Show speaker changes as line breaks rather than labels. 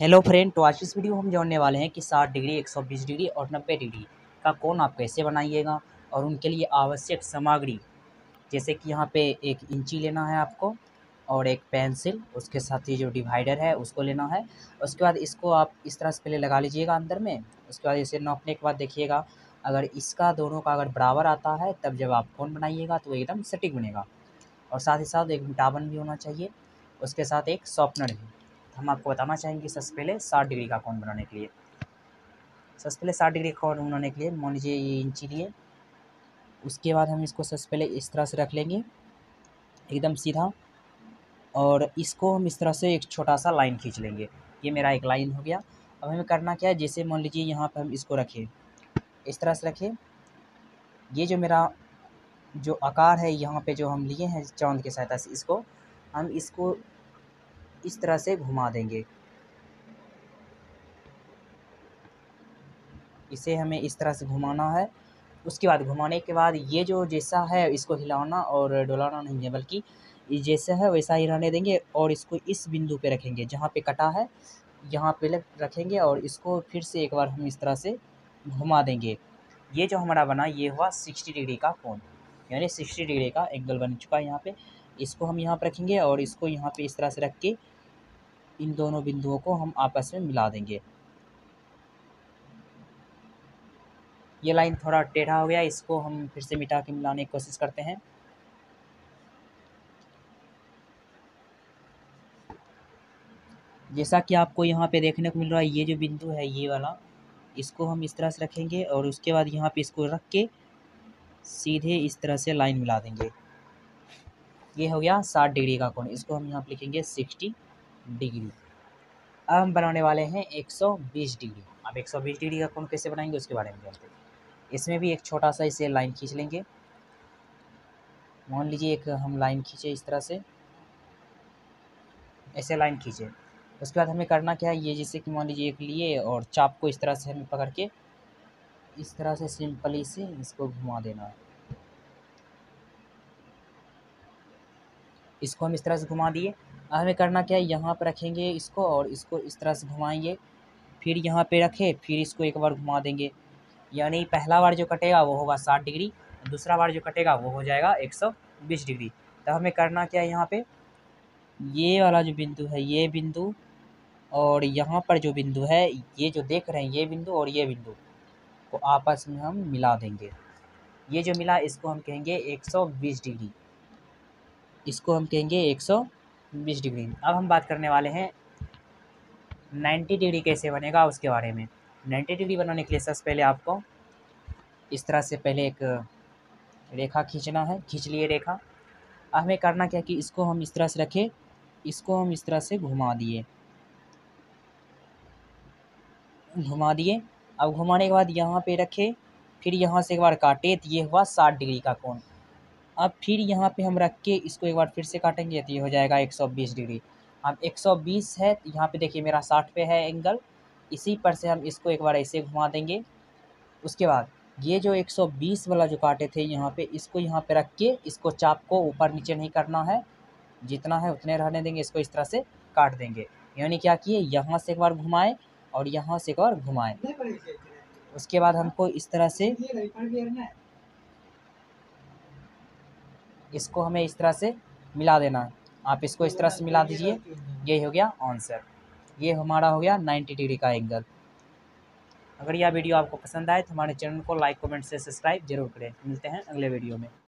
Hello friend, तो आज इस वीडियो में हम जानने वाले हैं कि 60 डिग्री, 120 डिग्री और 90 डिग्री का कोण आप कैसे बनाइएगा और उनके लिए आवश्यक सामग्री, जैसे कि यहाँ पे एक इंची लेना है आपको और एक पेंसिल, उसके साथ ही जो डिवाइडर है उसको लेना है। उसके बाद इसको आप इस तरह से पहले लगा लीजिएगा अंदर में। उसके बाद इसे नापने के बाद देखिएगा, अगर इसका दोनों का अगर बराबर आता है तब जब आप कोण बनाइएगा तो एकदम सटीक बनेगा। और साथ ही साथ एक मिटावन भी होना चाहिए, उसके साथ एक शॉर्पनर भी। हम आपको बताना चाहेंगे सबसे पहले 60 डिग्री का कोण बनाने के लिए। सबसे पहले 60 डिग्री का कोण बनाने के लिए मान लीजिए ये इंची लिए। उसके बाद हम इसको सबसे पहले इस तरह से रख लेंगे एकदम सीधा, और इसको हम इस तरह से एक छोटा सा लाइन खींच लेंगे। ये मेरा एक लाइन हो गया। अब हमें करना क्या है, जैसे मान लीजिए यहाँ पर हम इसको रखें, इस तरह से रखें। ये जो मेरा जो आकार है यहाँ पे जो हम लिए हैं चाँद की सहायता से, इसको इस तरह से घुमा देंगे। इसे हमें इस तरह से घुमाना है। उसके बाद घुमाने के बाद ये जो जैसा है इसको हिलाना और डुलाना नहीं है, बल्कि ये जैसा है वैसा ही रहने देंगे। और इसको इस बिंदु पे रखेंगे जहाँ पे कटा है, यहाँ पे रखेंगे और इसको फिर से एक बार हम इस तरह से घुमा देंगे। ये जो हमारा बना ये हुआ 60 डिग्री का कोण, यानी 60 डिग्री का एंगल बन चुका है यहाँ पे। इसको हम यहाँ पे रखेंगे और इसको यहाँ पे इस तरह से रख के इन दोनों बिंदुओं को हम आपस में मिला देंगे। ये लाइन थोड़ा टेढ़ा हो गया, इसको हम फिर से मिटा के मिलाने की कोशिश करते हैं। जैसा कि आपको यहाँ पे देखने को मिल रहा है, ये जो बिंदु है ये वाला, इसको हम इस तरह से रखेंगे और उसके बाद यहाँ पे इसको रख के सीधे इस तरह से लाइन मिला देंगे। ये हो गया 60 डिग्री का कोण। इसको हम यहाँ पे लिखेंगे 60 डिग्री। अब हम बनाने वाले हैं 120 डिग्री। अब 120 डिग्री का कोण कैसे बनाएंगे उसके बारे में जानते हैं। इसमें भी एक छोटा सा इसे लाइन खींच लेंगे। मान लीजिए एक हम लाइन खींचे इस तरह से, ऐसे लाइन खींचे। उसके बाद हमें करना क्या है, ये जैसे कि मान लीजिए एक लिए और चाप को इस तरह से हमें पकड़ के इस तरह से सिंपली से इसको घुमा देना है। इसको हम इस तरह से घुमा दिए। अब हमें करना क्या है, यहाँ पर रखेंगे इसको और इसको इस तरह से घुमाएंगे। फिर यहाँ पे रखे, फिर इसको एक बार घुमा देंगे। यानी पहला बार जो कटेगा वो होगा 60 डिग्री, दूसरा बार जो कटेगा वो हो जाएगा 120 डिग्री। तो हमें करना क्या है, यहाँ पे ये वाला जो बिंदु है ये बिंदु और यहाँ पर जो बिंदु है, ये जो देख रहे हैं ये बिंदु और ये बिंदु को आपस में हम मिला देंगे। ये जो मिला इसको हम कहेंगे 120 डिग्री। इसको हम कहेंगे 120 डिग्री। अब हम बात करने वाले हैं 90 डिग्री कैसे बनेगा उसके बारे में। 90 डिग्री बनाने के लिए सबसे पहले आपको इस तरह से पहले एक रेखा खींचना है। खींच लिए रेखा। अब हमें करना क्या कि इसको हम इस तरह से रखें, इसको हम इस तरह से घुमा दिए। अब घुमाने के बाद यहाँ पे रखे, फिर यहाँ से एक बार काटे तो ये हुआ 60 डिग्री का कोण। अब फिर यहाँ पे हम रख के इसको एक बार फिर से काटेंगे तो ये हो जाएगा 120 डिग्री। अब 120 है तो यहाँ पे देखिए मेरा 60 पे है एंगल, इसी पर से हम इसको एक बार ऐसे घुमा देंगे। उसके बाद ये जो 120 वाला जो काटे थे यहाँ पे, इसको यहाँ पे रख के इसको चाप को ऊपर नीचे नहीं करना है, जितना है उतने रहने देंगे। इसको इस तरह से काट देंगे। यानी क्या किए, यहाँ से एक बार घुमाए और यहाँ से एक बार घुमाए। उसके बाद हमको इस तरह से इसको हमें इस तरह से मिला देना है। आप इसको इस तरह से मिला दीजिए। यही हो गया आंसर। ये हमारा हो गया 90 डिग्री का एंगल। अगर यह वीडियो आपको पसंद आए तो हमारे चैनल को लाइक कमेंट से सब्सक्राइब जरूर करें। मिलते हैं अगले वीडियो में।